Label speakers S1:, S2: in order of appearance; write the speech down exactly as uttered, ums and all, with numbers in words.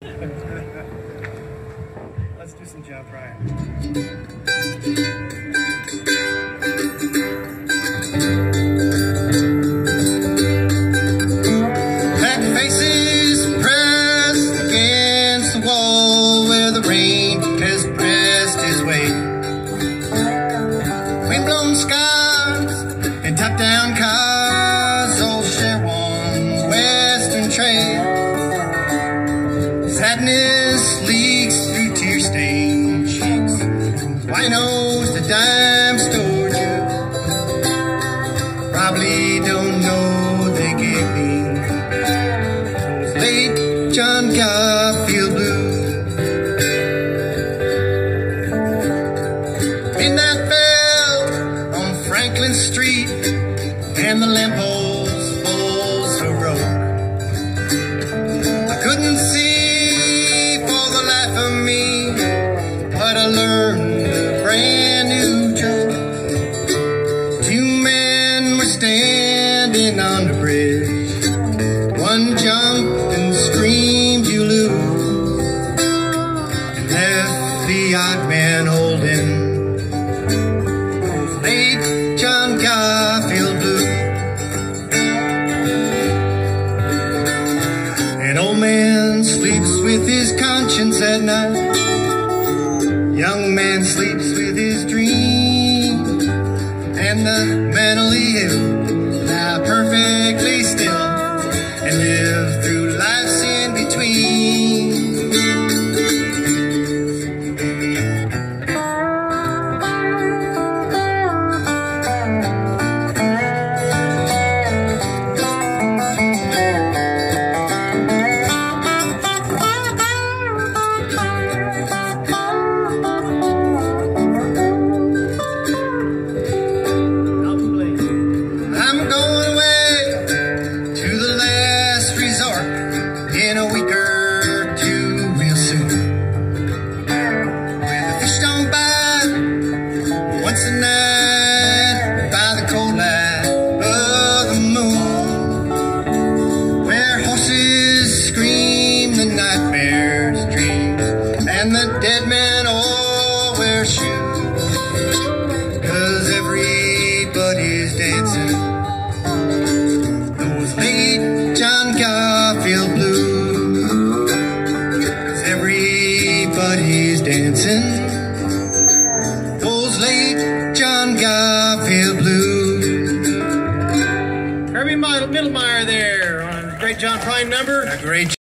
S1: Let's do some John Prine.
S2: Black faces pressed against the wall where the rain has pressed his way. Windblown skies and top-down cars all share one western trail. Sadness leaks through tear-stained cheeks. Winos the dime store you probably don't know they gave me those late John Garfield blues. Midnight fell on Franklin Street and the lampposts full so broke. I couldn't see but I learned a brand new joke. Two men were standing on the bridge. One jumped and screamed, "You lose," and left the odd man holding those late John Garfield blues. An old man sleeps with his conscience at night. Young man sleeps with his dreams, and the mentally ill lie perfectly still and live through life's in between. In a week or two, real soon, where the fish don't bite once a night by the cold light of the moon, where horses scream the nightmare's dreams and the dead men all wear shoes, 'cause everybody's dancing those late John Garfield blues. Everybody's dancing those late John Garfield blues.
S1: Herbie Middlemeyer there on a great John Prine number.
S2: A great